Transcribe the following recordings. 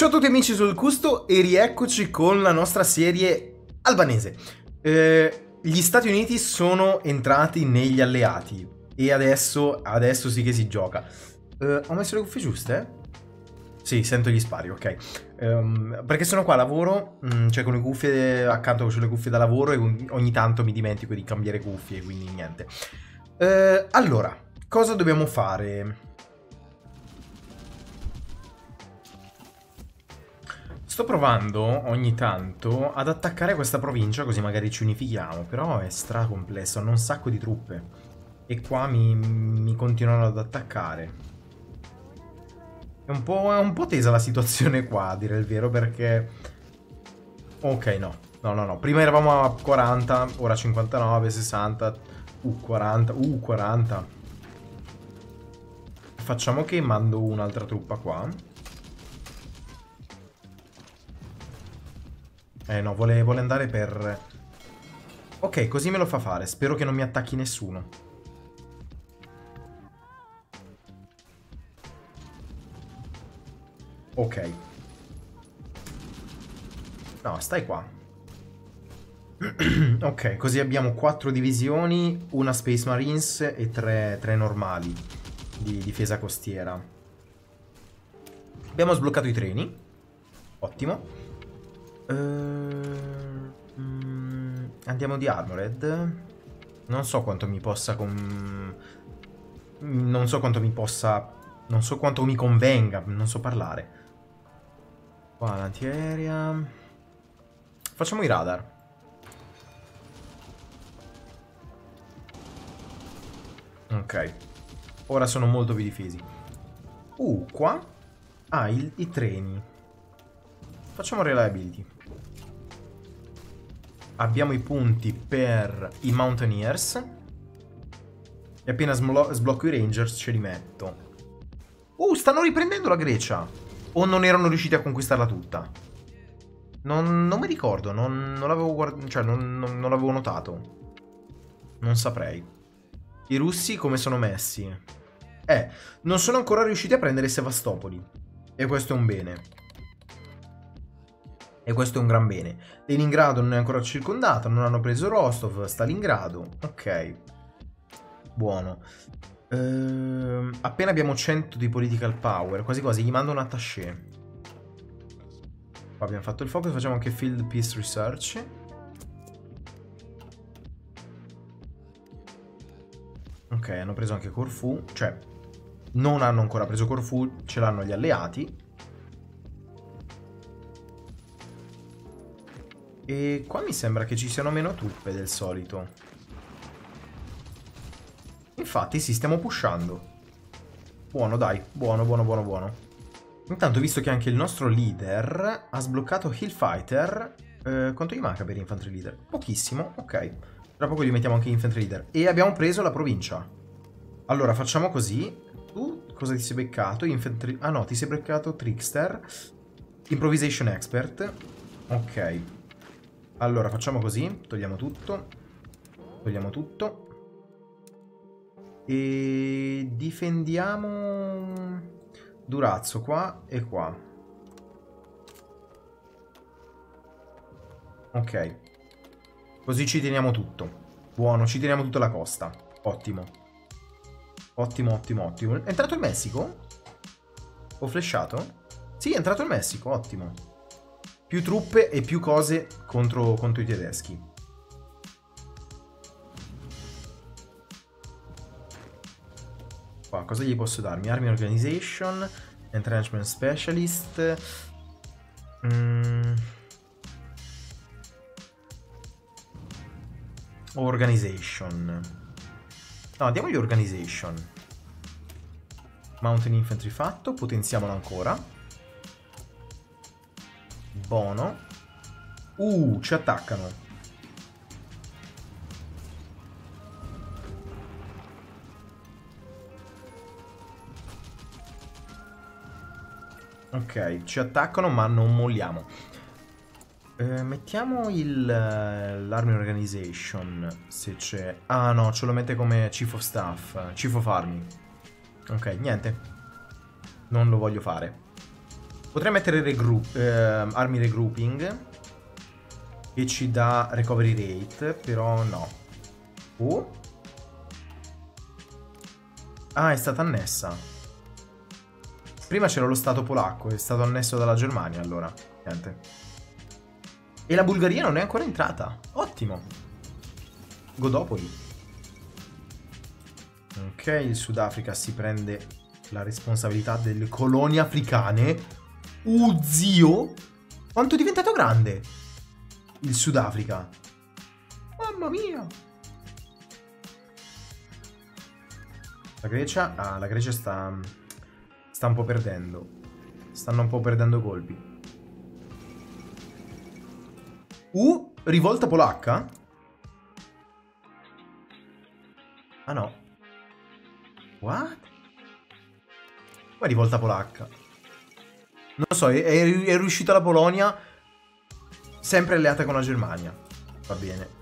Ciao a tutti amici sul Custo e rieccoci con la nostra serie albanese. Gli Stati Uniti sono entrati negli alleati e adesso sì che si gioca. Ho messo le cuffie giuste? Sì, sento gli spari, ok. Perché sono qua a lavoro, cioè con le cuffie accanto c'ho le cuffie da lavoro e ogni tanto mi dimentico di cambiare cuffie, quindi niente. Allora, cosa dobbiamo fare? Sto provando ogni tanto ad attaccare questa provincia così magari ci unifichiamo, però è stra complesso, hanno un sacco di truppe e qua mi continuano ad attaccare. È un po' tesa la situazione qua, a dire il vero, perché... Ok, no. No. Prima eravamo a 40, ora 59, 60, 40, 40. Facciamo che mando un'altra truppa qua. No, vuole andare per... Ok, così me lo fa fare. Spero che non mi attacchi nessuno. Ok. No, stai qua. Ok, così abbiamo 4 divisioni, una Space Marines e 3 normali di difesa costiera. Abbiamo sbloccato i treni. Ottimo. Andiamo di Armored. Non so quanto mi possa non so quanto mi possa... Non so quanto mi convenga. Non so parlare. Qua l'antiaerea. Facciamo i radar. Ok. Ora sono molto più difesi. Qua. Ah, i treni. Facciamo reliability. Abbiamo i punti per i Mountaineers. E appena sblocco i Rangers ce li metto. Stanno riprendendo la Grecia. O non erano riusciti a conquistarla tutta? Non mi ricordo. Non l'avevo guardato. Cioè, non l'avevo notato. Non saprei. I russi come sono messi? Non sono ancora riusciti a prendere Sevastopoli. E questo è un bene. E questo è un gran bene. Leningrado non è ancora circondata, non hanno preso Rostov, Stalingrado. Ok. Buono. Appena abbiamo 100 di political power, quasi quasi gli mando un attaché. Qua abbiamo fatto il focus, facciamo anche Field Peace Research. Ok, hanno preso anche Corfù, cioè non hanno ancora preso Corfù, ce l'hanno gli alleati. E qua mi sembra che ci siano meno truppe del solito. Infatti sì, stiamo pushando. Buono, dai. Buono. Intanto, visto che anche il nostro leader ha sbloccato Hillfighter, quanto gli manca per Infantry Leader? Pochissimo, ok. Tra poco gli mettiamo anche Infantry Leader. E abbiamo preso la provincia. Allora, facciamo così. Tu cosa ti sei beccato? Infantry... Ah no, ti sei beccato Trickster. Improvisation Expert. Ok. Allora, facciamo così. Togliamo tutto. E difendiamo Durazzo qua e qua. Ok. Così ci teniamo tutto. Buono, ci teniamo tutta la costa. Ottimo. Ottimo. È entrato il Messico? Ho flashato? Sì, è entrato il Messico, ottimo. Più truppe e più cose contro i tedeschi. Qua, cosa gli posso darmi? Army Organization, Entrenchment Specialist. Organization. No, diamogli Organization. Mountain Infantry fatto, potenziamolo ancora. Buono. Ci attaccano. Ok, ci attaccano ma non molliamo. Mettiamo l'Army Organization, se c'è... Ah no, ce lo mette come Chief of Staff, Chief of Army. Ok, niente. Non lo voglio fare. Potrei mettere army regrouping, che ci dà recovery rate, però no. Ah, è stata annessa. Prima c'era lo stato polacco, è stato annesso dalla Germania, allora. Niente. E la Bulgaria non è ancora entrata. Ottimo. Godopoli. Ok, il Sudafrica si prende la responsabilità delle colonie africane. Zio! Quanto è diventato grande il Sudafrica. Mamma mia! La Grecia? Ah, la Grecia sta un po' perdendo. Stanno un po' perdendo colpi. Rivolta polacca? Ah no. What? Come rivolta polacca? Non lo so, è riuscita la Polonia, sempre alleata con la Germania. Va bene.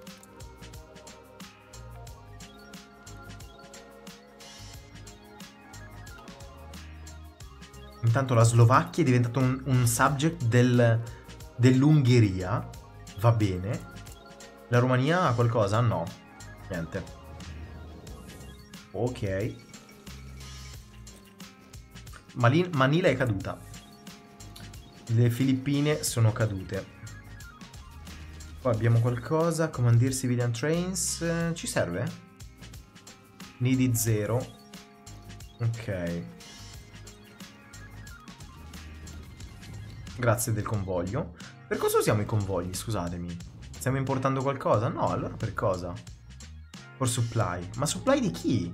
Intanto la Slovacchia è diventata un subject dell'Ungheria. Va bene. La Romania ha qualcosa? No. Niente. Ok. Manila è caduta. Le Filippine sono cadute. Poi abbiamo qualcosa. Commandeer Civilian Trains. Ci serve? Needed 0. Ok. Grazie del convoglio. Per cosa usiamo i convogli? Scusatemi. Stiamo importando qualcosa? No, allora per cosa? For supply. Ma supply di chi?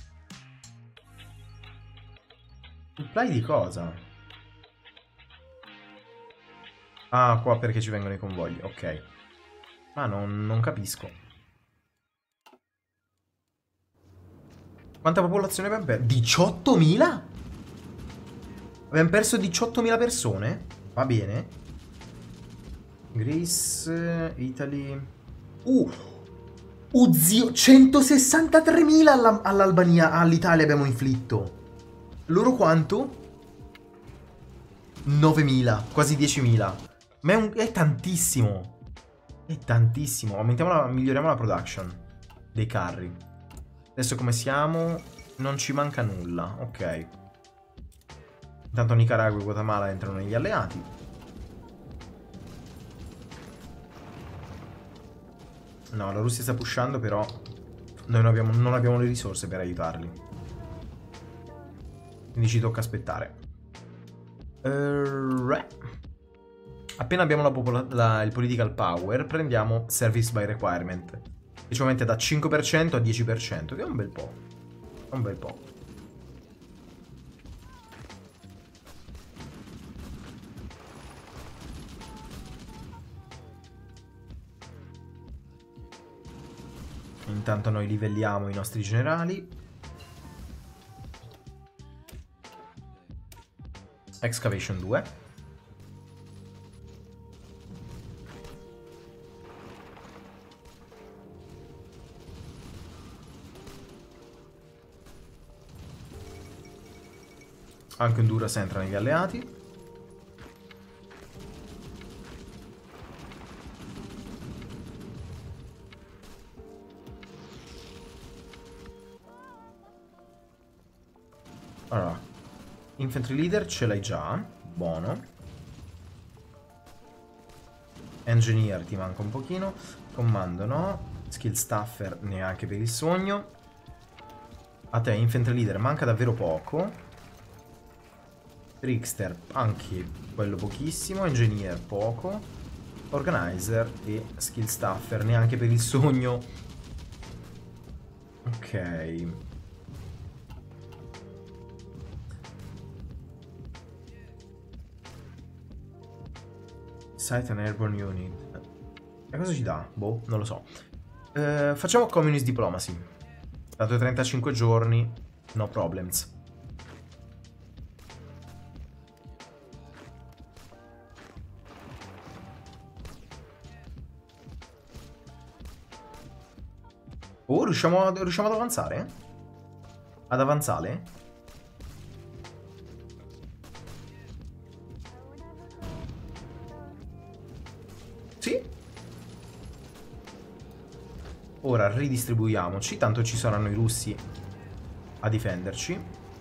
Supply di cosa? Ah, qua perché ci vengono i convogli. Ok. Ma non capisco. Quanta popolazione abbiamo perso? 18.000? Abbiamo perso 18.000 persone? Va bene. Greece, Italy. Zio, 163.000 all'Albania, all'Italia abbiamo inflitto. Loro quanto? 9.000, quasi 10.000. Ma è tantissimo. È tantissimo. Miglioriamo la production dei carri. Adesso come siamo? Non ci manca nulla. Ok. Intanto Nicaragua e Guatemala entrano negli alleati. No, la Russia sta pushando, però noi non abbiamo le risorse per aiutarli. Quindi ci tocca aspettare. Appena abbiamo il political power, prendiamo service by requirement, che ci aumenta da 5% a 10%, che è un bel po'. Un bel po'. Intanto noi livelliamo i nostri generali. Excavation 2. Anche Honduras entra negli alleati. Allora, Infantry Leader ce l'hai già. Buono. Engineer ti manca un pochino. Comando no. Skill Staffer neanche per il sogno. A te Infantry Leader manca davvero poco. Trickster anche quello pochissimo. Engineer poco. Organizer e Skill Staffer neanche per il sogno. Ok. Site and Airborne Unit. E cosa ci dà? Boh, non lo so. Facciamo Communist Diplomacy. Dato 35 giorni, no problems. Oh, riusciamo ad avanzare? Ad avanzare? Fermiamoci. Ora ridistribuiamoci, tanto ci saranno i russi a difenderci.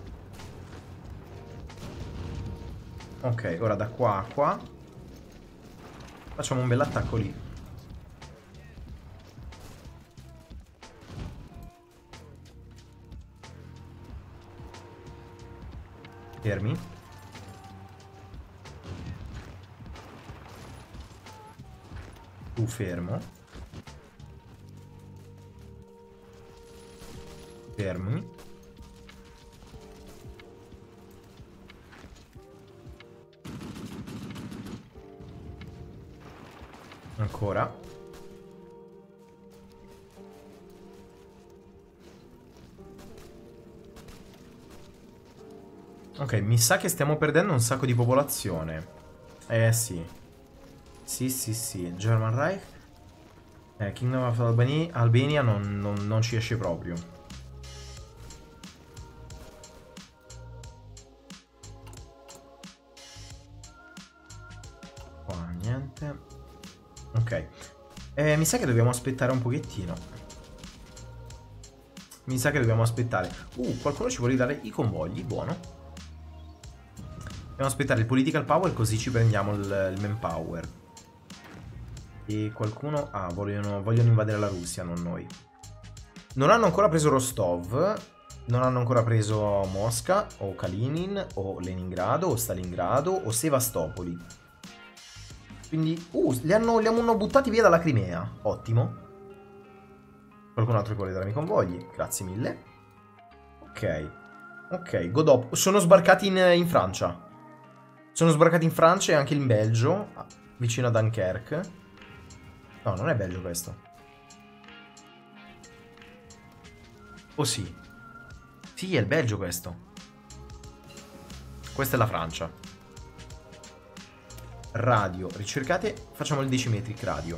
Ok, ora da qua a qua facciamo un bel attacco lì. Fermi. Tu fermo. Fermi. Ancora. Ok, mi sa che stiamo perdendo un sacco di popolazione. Sì. Sì. German Reich. Kingdom of Albania non ci esce proprio. Qua niente. Ok. Mi sa che dobbiamo aspettare un pochettino. Mi sa che dobbiamo aspettare. Qualcuno ci vuole dare i convogli, buono. Dobbiamo aspettare il political power così ci prendiamo il manpower. E qualcuno... Ah, vogliono invadere la Russia, non noi. Non hanno ancora preso Rostov. Non hanno ancora preso Mosca, o Kalinin, o Leningrado, o Stalingrado, o Sevastopoli. Quindi... li hanno buttati via dalla Crimea. Ottimo. Qualcun altro che vuole darmi convogli. Grazie mille. Ok, Godop. Sono sbarcati in Francia. Sono sbarcati in Francia e anche in Belgio, vicino a Dunkerque. No, non è Belgio questo. Oh sì. Sì, è il Belgio questo. Questa è la Francia. Radio. Ricercate. Facciamo il decimetric radio.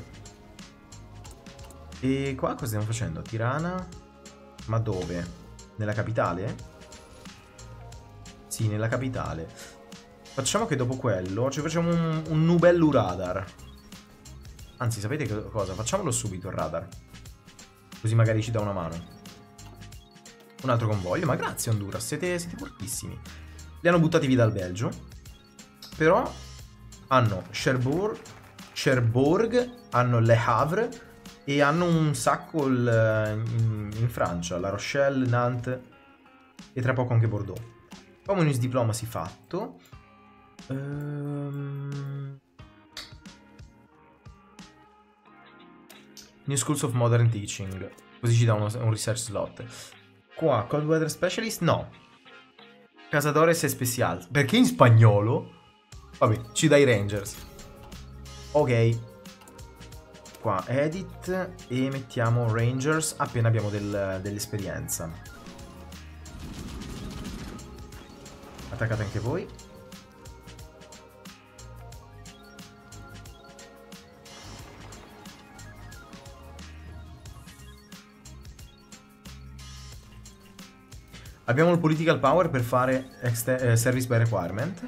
E qua cosa stiamo facendo? Tirana. Ma dove? Nella capitale? Sì, nella capitale. Facciamo che dopo quello ci facciamo un Nubellu radar. Anzi, sapete cosa? Facciamolo subito il radar. Così magari ci dà una mano. Un altro convoglio. Ma grazie Honduras, siete fortissimi. Li hanno buttati via dal Belgio. Però hanno Cherbourg, hanno Le Havre e hanno un sacco in Francia. La Rochelle, Nantes e tra poco anche Bordeaux. Communist Diplomacy fatto. New Schools of Modern Teaching. Così ci dà un research slot. Qua, Cold Weather Specialist? No. Cazadores Especial. Perché in spagnolo? Vabbè, ci dai Rangers. Ok. Qua, Edit. E mettiamo Rangers appena abbiamo dell'esperienza. Attaccate anche voi. Abbiamo il political power per fare service by requirement.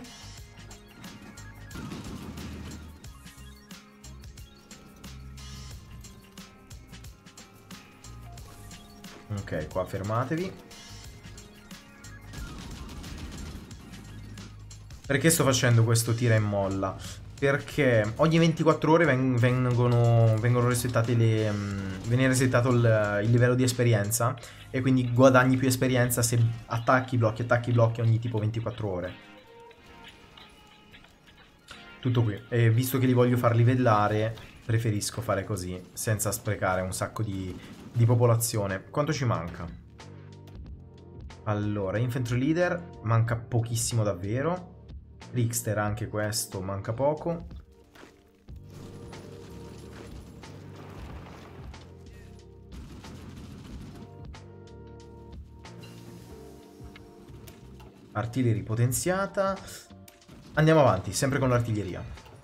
Ok, qua fermatevi. Perché sto facendo questo tira e molla? Perché ogni 24 ore vengono resettate viene resettato il livello di esperienza e quindi guadagni più esperienza se attacchi blocchi ogni tipo 24 ore. Tutto qui. E visto che li voglio far livellare, preferisco fare così, senza sprecare un sacco di popolazione. Quanto ci manca? Allora, Infantry Leader manca pochissimo davvero. Richter anche questo, manca poco. Artiglieria potenziata. Andiamo avanti, sempre con l'artiglieria.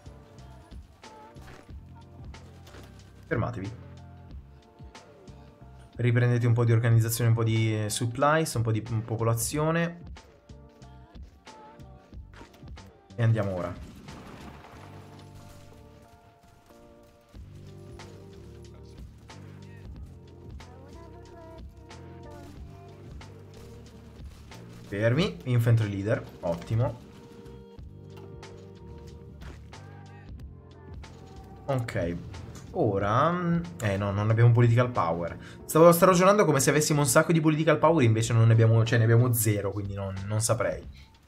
Fermatevi. Riprendete un po' di organizzazione, un po' di supplies, un po' di popolazione. E andiamo ora. Fermi. Infantry leader. Ottimo. Ok. Ora... no, non abbiamo political power. Stavo ragionando come se avessimo un sacco di political power, invece non ne abbiamo... Cioè, ne abbiamo 0, quindi non saprei.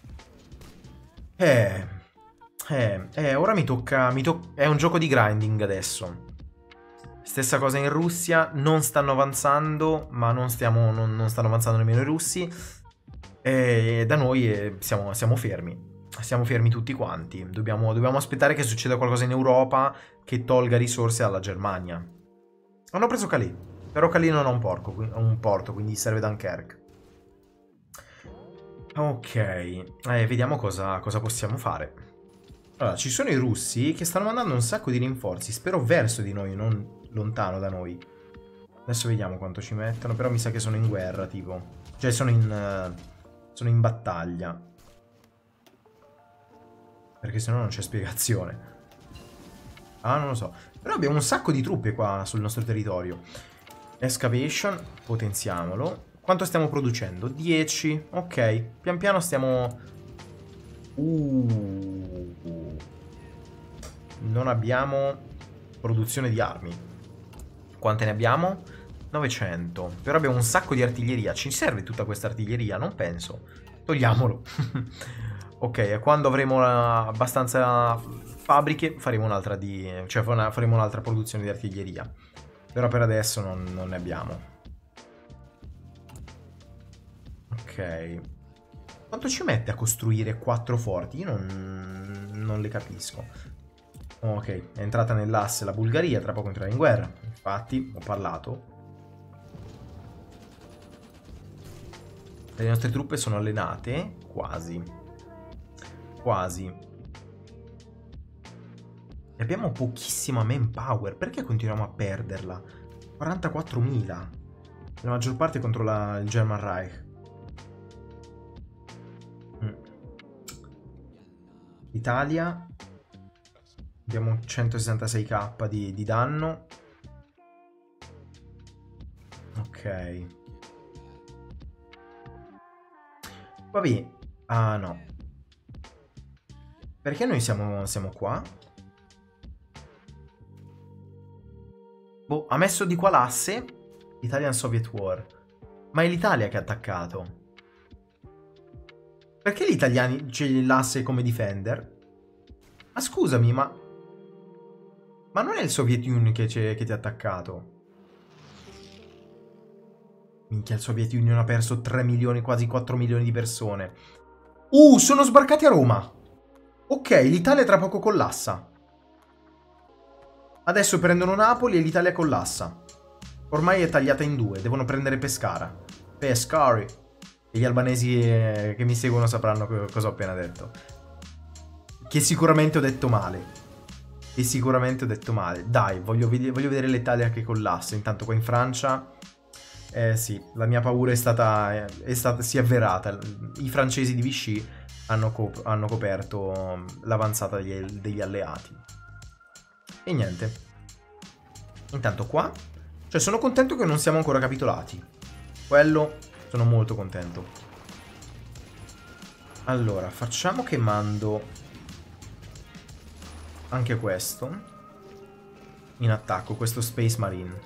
Ora mi tocca... È un gioco di grinding adesso. Stessa cosa in Russia. Non stanno avanzando, ma non stanno avanzando nemmeno i russi. E da noi siamo fermi. Siamo fermi tutti quanti. Dobbiamo aspettare che succeda qualcosa in Europa che tolga risorse alla Germania. Hanno preso Calais. Però Calais non ha un porto, quindi serve Dunkerque. Ok. Vediamo cosa possiamo fare. Allora, ci sono i russi che stanno mandando un sacco di rinforzi. Spero verso di noi, non lontano da noi. Adesso vediamo quanto ci mettono. Però mi sa che sono in guerra, tipo. Cioè, sono in battaglia. Perché sennò non c'è spiegazione. Ah, non lo so. Però abbiamo un sacco di truppe qua sul nostro territorio. Excavation, potenziamolo. Quanto stiamo producendo? 10. Ok. Pian piano stiamo... Non abbiamo produzione di armi. Quante ne abbiamo? 900. Però abbiamo un sacco di artiglieria. Ci serve tutta questa artiglieria? Non penso. Togliamolo. Ok, quando avremo abbastanza fabbriche faremo un'altra faremo un'altra produzione di artiglieria. Però per adesso non ne abbiamo. Ok. Quanto ci mette a costruire 4 forti? Io non le capisco. Ok, è entrata nell'asse la Bulgaria, tra poco entrerà in guerra. Infatti, ho parlato. Le nostre truppe sono allenate? Quasi. Quasi. E abbiamo pochissima manpower. Perché continuiamo a perderla? 44.000. La maggior parte contro il German Reich. Italia. Abbiamo 166k di danno. Ok. Vabbè. Ah, no. Perché noi siamo qua? Boh, ha messo di qua l'asse Italian-Soviet War. Ma è l'Italia che ha attaccato. Perché gli italiani c'è l'asse come defender? Ma scusami, ma non è il Soviet Union che ti ha attaccato? Minchia, il Soviet Union ha perso 3 milioni, quasi 4 milioni di persone. Sono sbarcati a Roma. Ok, l'Italia tra poco collassa. Adesso prendono Napoli e l'Italia collassa. Ormai è tagliata in due, devono prendere Pescara. Pescari. E gli albanesi che mi seguono sapranno cosa ho appena detto. Che sicuramente ho detto male. Dai, voglio vedere l'Italia che collassa. Intanto qua in Francia... sì, la mia paura si è avverata. I francesi di Vichy hanno coperto l'avanzata degli alleati. E niente. Intanto qua... Cioè, sono contento che non siamo ancora capitolati. Quello... Sono molto contento. Allora, facciamo che mando anche questo in attacco, questo Space Marine.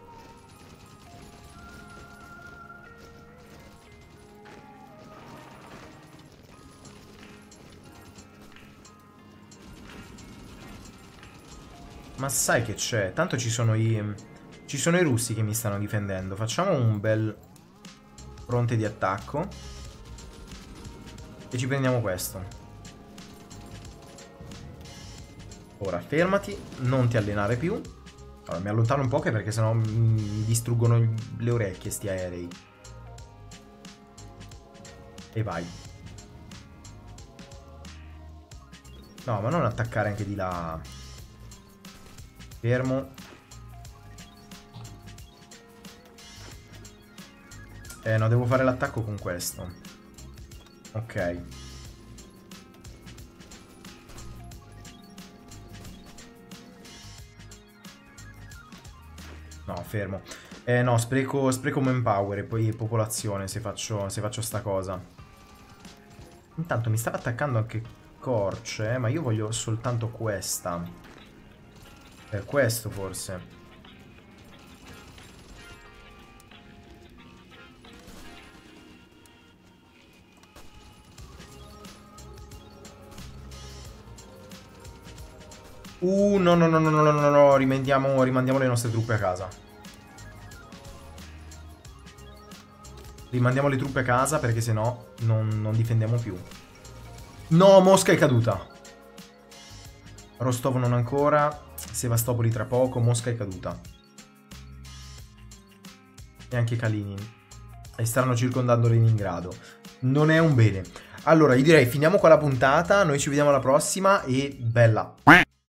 Ma sai che c'è? Tanto ci sono i russi che mi stanno difendendo. Facciamo un bel fronte di attacco e ci prendiamo questo. Ora fermati, non ti allenare più. Allora mi allontano un po' perché sennò mi distruggono le orecchie sti aerei. E vai. No, ma non attaccare anche di là. Fermo. No, devo fare l'attacco con questo. Ok. No, fermo. No, spreco manpower e poi popolazione se faccio sta cosa. Intanto mi stava attaccando anche Korch, ma io voglio soltanto questa. Questo forse. No, no, no, no, no, no, no, rimandiamo le nostre truppe a casa. Rimandiamo le truppe a casa perché sennò non difendiamo più. No, Mosca è caduta. Rostov non ancora. Sevastopoli tra poco. Mosca è caduta. E anche Kalinin. E stanno circondando Leningrado. Non è un bene. Allora, io direi finiamo qua la puntata. Noi ci vediamo alla prossima e bella.